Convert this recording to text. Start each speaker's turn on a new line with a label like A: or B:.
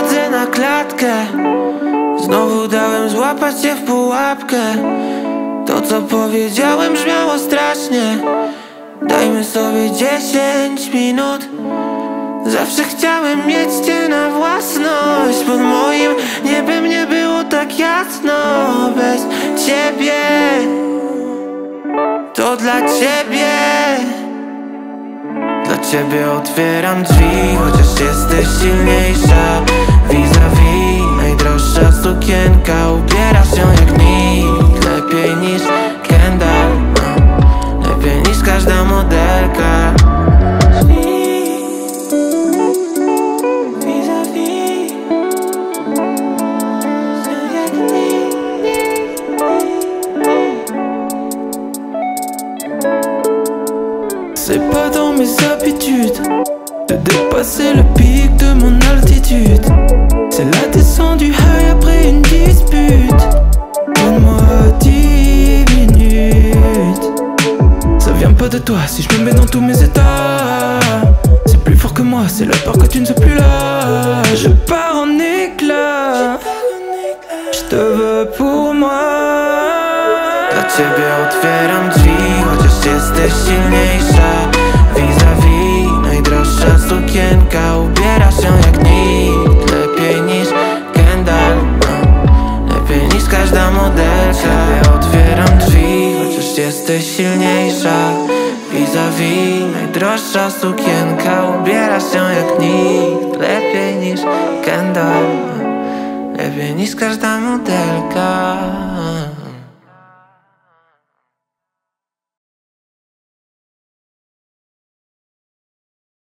A: wchodzę na klatkę. Znowu dałem złapać cię w pułapkę. To co powiedziałem brzmiało strasznie. Dajmy sobie 10 minut. Zawsze chciałem mieć cię na własność. Pod moim niebem nie było tak jasno. Bez ciebie to dla ciebie. Dla ciebie otwieram drzwi, chociaż jesteś silniejsza. Vis-a-vis, najdroższa sukienka. Ubierasz się jak nikt, lepiej niż Kendall, lepiej niż każda modelka. C'est pas dans mes habitudes de dépasser le pic de mon altitude. C'est la descente du high après une dispute. Donne-moi 10 minutes. Ça vient pas de toi si je me mets dans tous mes états. C'est plus fort que moi, c'est la peur que tu ne sois plus là. Je pars en éclat, je te veux pour moi. Dla ciebie otwieram drzwi, chociaż jesteś silniejsza. Vis-a-vis, najdroższa sukienka. Ubierasz się jak nikt, lepiej niż Kendall, lepiej niż każda modelka. Ja otwieram drzwi, chociaż jesteś silniejsza. Vis-a-vis, najdroższa sukienka. Ubierasz się jak nikt, lepiej niż Kendall, lepiej niż każda modelka.